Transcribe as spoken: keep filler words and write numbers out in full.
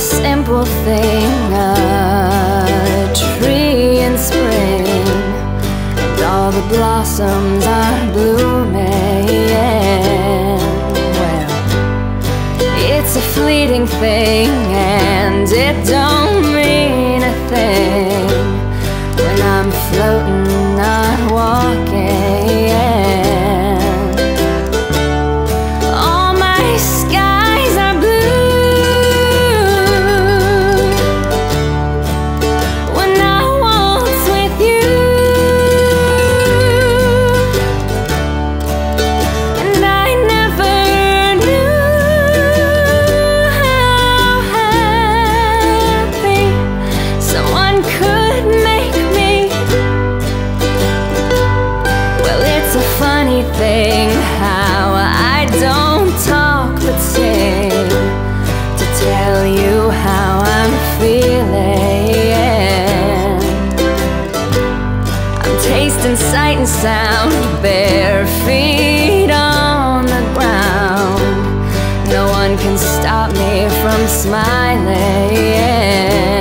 simple thing, a tree in spring, and all the blossoms are blooming. Well, it's a fleeting thing, and it don't mean a thing when I'm floating, not walking. All my skies are blue when I waltz with you, and I never knew how happy someone could make me. Well, it's a funny thing how I don't talk but sing to tell you how I'm feeling. I'm tasting sight and sound, bare feet on the ground. No one can stop me from smiling.